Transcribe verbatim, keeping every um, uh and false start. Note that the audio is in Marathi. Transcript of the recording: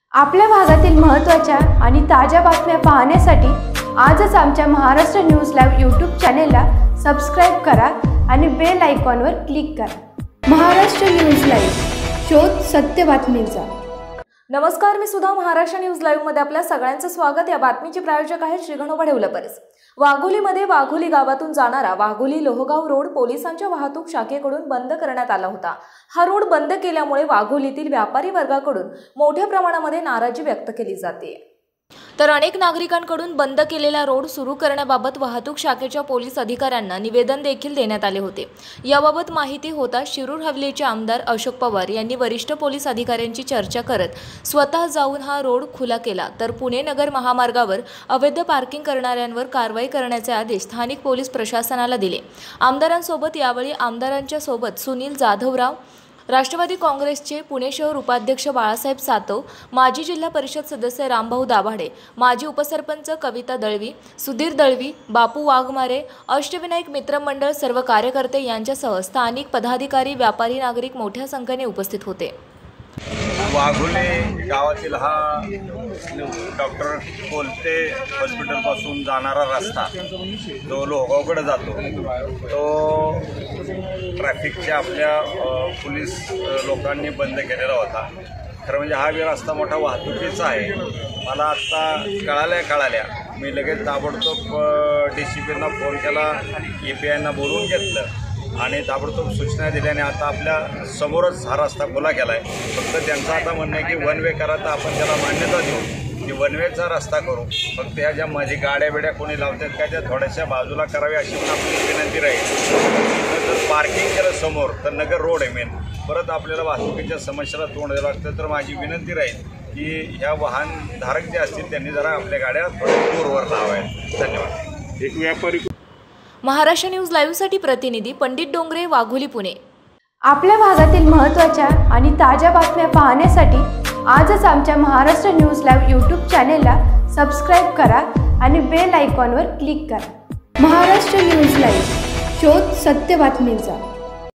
आपल्या भागातील महत्त्वाच्या आणि ताज्या बातम्या पाहण्यासाठी आजच आमच्या महाराष्ट्र न्यूज लाईव्ह यूट्यूब चॅनेलला सबस्क्राईब करा आणि बेल आयकॉनवर क्लिक करा। महाराष्ट्र न्यूज लाईव्ह, शोध सत्य बातमीचा। नमस्कार, मी सुधा। महाराष्ट्र न्यूज लाईव्ह मध्ये आपल्या सगळ्यांचं स्वागत। या बातमीचे प्रायोजक आहेत श्रीगणोबा डेव्हलपर्स। वाघोलीमध्ये वाघोली गावातून जाणारा वाघोली लोहगाव रोड पोलिसांच्या वाहतूक शाखेकडून बंद करण्यात आला होता। हा रोड बंद केल्यामुळे वाघोलीतील व्यापारी वर्गाकडून मोठ्या प्रमाणामध्ये नाराजी व्यक्त केली जाते। तर अनेक नागरिकांकडून बंद केलेला रोड सुरू करण्याबाबत वाहतूक शाखेच्या पोलीस अधिकाऱ्यांना निवेदन देखील देण्यात आले होते। याबाबत माहिती होता शिरूर हवेलीचे आमदार अशोक पवार यांनी वरिष्ठ पोलीस अधिकाऱ्यांची चर्चा करत स्वतः जाऊन हा रोड खुला केला, तर पुणे नगर महामार्गावर अवैध पार्किंग करणाऱ्यांवर कारवाई करण्याचे आदेश स्थानिक पोलीस प्रशासनाला दिले। आमदारांसोबत यावेळी आमदारांच्या सोबत सुनील जाधवराव, राष्ट्रवादी काँग्रेसचे पुणे शहर उपाध्यक्ष बाळासाहेब सातव, माजी जिल्हा परिषद सदस्य रामभाऊ दाभाडे, माजी उपसरपंच कविता दळवी, सुधीर दळवी, बापू वाघमारे, अष्टविनायक मित्र मंडळ सर्व कार्यकर्ते यांच्यासह स्थानिक पदाधिकारी, व्यापारी, नागरिक मोठ्या संख्येने उपस्थित होते। वाघोली गावातील हा डॉक्टर कोलते हॉस्पिटलपासून जाणारा रस्ता जो लोहगावकडे जातो, तो ट्रॅफिकच्या आपल्या पोलीस लोकांनी बंद केलेला होता। खरं म्हणजे हा बी रस्ता मोठा वाहतुकीचा आहे। मला आत्ता कळाल्या कळाल्या मी लगेच ताबडतोब डी सी पींना फोन केला, ए पी आयना बोलवून घेतलं आणि ताबडतोब सूचना दिल्याने आता आपल्या समोरच हा रस्ता खुला केला आहे। फक्त त्यांचं आता म्हणणं आहे की वन वे करा, तर आपण त्याला मान्यता देऊ की वन वेचा रस्ता करू। फक्त ह्या ज्या माझी गाड्या बिड्या कोणी लावतात का त्या थोड्याशा बाजूला करावी अशी पण आपली विनंती राहील। जर पार्किंग केलं समोर तर नगर रोड आहे मेन, परत आपल्याला वाहतुकीच्या समस्येला तोंड द्यावं लागतं। तर माझी विनंती राहील की ह्या वाहनधारक जे असतील त्यांनी जरा आपल्या गाड्या थोड्या दूरवर लावाव्यात। धन्यवाद। एक व्यापारी महाराष्ट्र न्यूज लाईव्ह साठी प्रतिनिधी पंडित डोंगरे, वाघोली, पुणे। आपल्या भागातील महत्त्वाच्या आणि ताज्या बातम्या पाहण्यासाठी आजच आमच्या महाराष्ट्र न्यूज लाईव्ह यूट्यूब चॅनेलला सबस्क्राईब करा आणि बेल आयकॉनवर क्लिक करा। महाराष्ट्र न्यूज लाईव्ह, शोध सत्य बातमीचा।